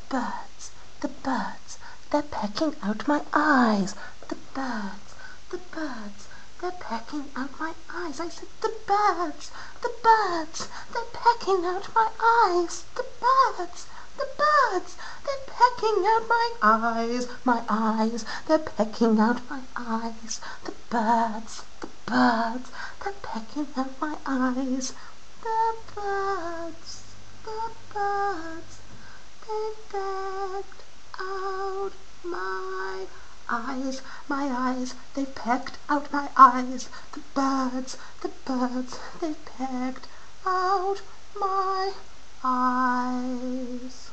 birds, the birds, they're pecking out my eyes. The birds, the birds, they're pecking out my eyes. I said the birds, they're pecking out my eyes. The birds, they're pecking out my eyes. My eyes, they're pecking out my eyes. The birds, they're pecking out my eyes. The birds, they pecked out my eyes. My eyes, they pecked out my eyes. The birds, they pecked out my eyes.